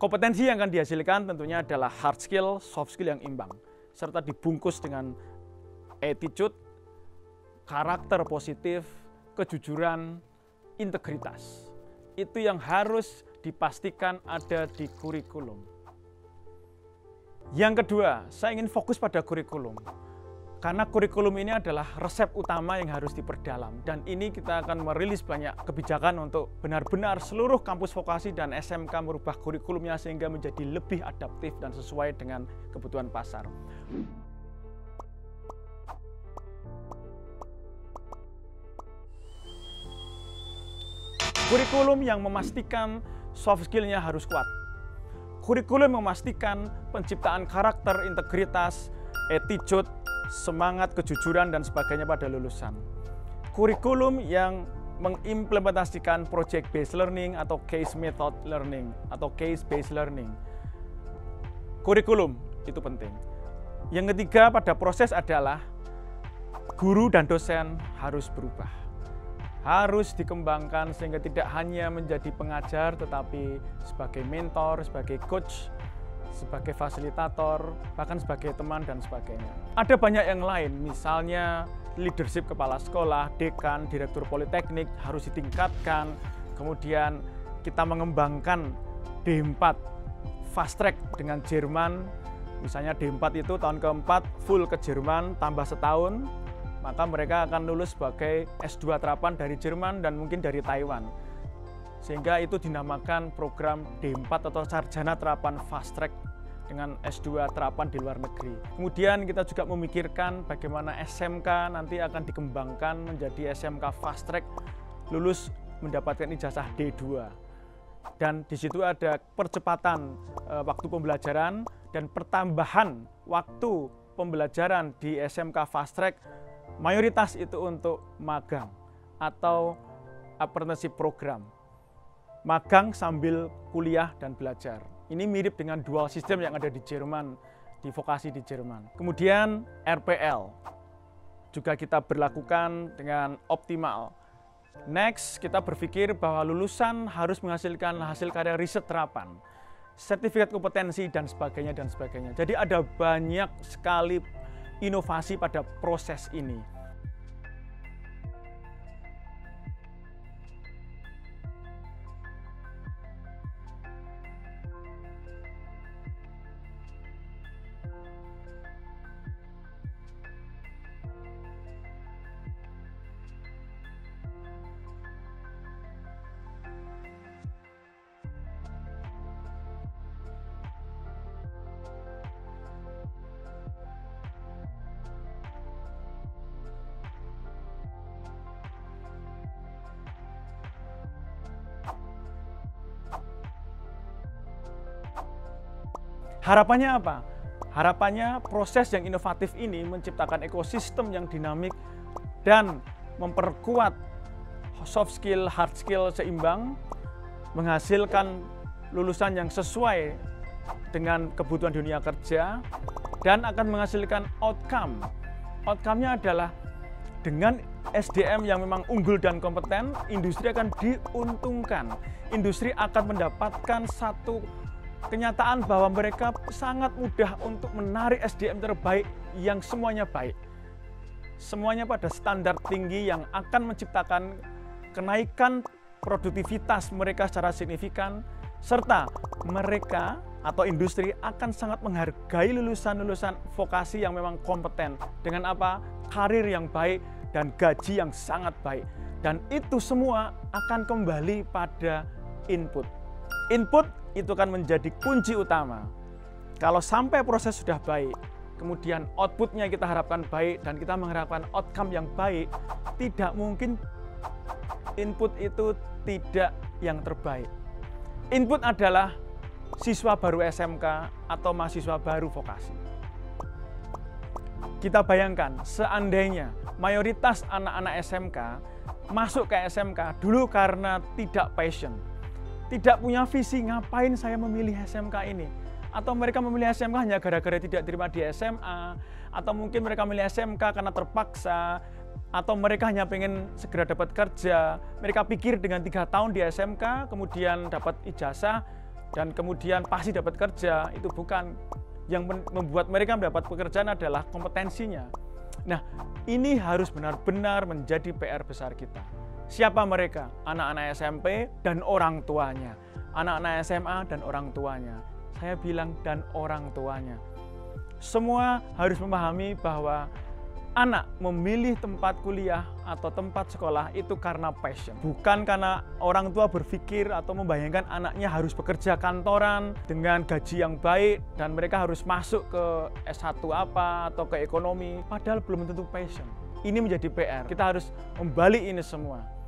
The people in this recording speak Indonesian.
Kompetensi yang akan dihasilkan tentunya adalah hard skill, soft skill yang imbang, serta dibungkus dengan attitude, karakter positif, kejujuran, integritas. Itu yang harus dipastikan ada di kurikulum. Yang kedua, saya ingin fokus pada kurikulum. Karena kurikulum ini adalah resep utama yang harus diperdalam. Dan ini kita akan merilis banyak kebijakan untuk benar-benar seluruh kampus vokasi dan SMK merubah kurikulumnya sehingga menjadi lebih adaptif dan sesuai dengan kebutuhan pasar. Kurikulum yang memastikan soft skill-nya harus kuat. Kurikulum memastikan penciptaan karakter, integritas, attitude, semangat, kejujuran, dan sebagainya pada lulusan. Kurikulum yang mengimplementasikan project based learning atau case method learning atau case based learning. Kurikulum itu penting. Yang ketiga pada proses adalah guru dan dosen harus berubah. Harus dikembangkan sehingga tidak hanya menjadi pengajar tetapi sebagai mentor, sebagai coach, sebagai fasilitator, bahkan sebagai teman dan sebagainya. Ada banyak yang lain, misalnya leadership kepala sekolah, dekan, direktur politeknik harus ditingkatkan. Kemudian kita mengembangkan D4 fast track dengan Jerman. Misalnya D4 itu tahun keempat full ke Jerman tambah setahun, maka mereka akan lulus sebagai S2 terapan dari Jerman dan mungkin dari Taiwan. Sehingga itu dinamakan program D4 atau sarjana terapan fast track dengan S2 terapan di luar negeri. Kemudian kita juga memikirkan bagaimana SMK nanti akan dikembangkan menjadi SMK fast track, lulus mendapatkan ijazah D2. Dan di situ ada percepatan waktu pembelajaran dan pertambahan waktu pembelajaran di SMK fast track, mayoritas itu untuk magang atau apprenticeship program. Magang sambil kuliah dan belajar. Ini mirip dengan dual system yang ada di Jerman, di vokasi di Jerman. Kemudian RPL juga kita berlakukan dengan optimal. Next, kita berpikir bahwa lulusan harus menghasilkan hasil karya riset terapan, sertifikat kompetensi dan sebagainya dan sebagainya. Jadi ada banyak sekali inovasi pada proses ini. Harapannya apa? Harapannya proses yang inovatif ini menciptakan ekosistem yang dinamik dan memperkuat soft skill, hard skill seimbang, menghasilkan lulusan yang sesuai dengan kebutuhan dunia kerja, dan akan menghasilkan outcome. Outcome-nya adalah dengan SDM yang memang unggul dan kompeten, industri akan diuntungkan. Industri akan mendapatkan satu kenyataan bahwa mereka sangat mudah untuk menarik SDM terbaik yang semuanya baik. Semuanya pada standar tinggi yang akan menciptakan kenaikan produktivitas mereka secara signifikan, serta mereka atau industri akan sangat menghargai lulusan-lulusan vokasi yang memang kompeten. Dengan apa? Karir yang baik dan gaji yang sangat baik. Dan itu semua akan kembali pada input. Input itu akan menjadi kunci utama. Kalau sampai proses sudah baik, kemudian outputnya kita harapkan baik dan kita mengharapkan outcome yang baik, tidak mungkin input itu tidak yang terbaik. Input adalah siswa baru SMK atau mahasiswa baru vokasi. Kita bayangkan, seandainya mayoritas anak-anak SMK masuk ke SMK dulu karena tidak passion, tidak punya visi, ngapain saya memilih SMK ini? Atau mereka memilih SMK hanya gara-gara tidak terima di SMA, atau mungkin mereka memilih SMK karena terpaksa, atau mereka hanya pengen segera dapat kerja. Mereka pikir dengan 3 tahun di SMK, kemudian dapat ijazah, dan kemudian pasti dapat kerja, itu bukan. Yang membuat mereka mendapat pekerjaan adalah kompetensinya. Nah, ini harus benar-benar menjadi PR besar kita. Siapa mereka? Anak-anak SMP dan orang tuanya. Anak-anak SMA dan orang tuanya. Saya bilang dan orang tuanya. Semua harus memahami bahwa anak memilih tempat kuliah atau tempat sekolah itu karena passion. Bukan karena orang tua berpikir atau membayangkan anaknya harus bekerja kantoran dengan gaji yang baik dan mereka harus masuk ke S1 apa atau ke ekonomi. Padahal belum tentu passion. Ini menjadi PR. Kita harus membalik ini semua.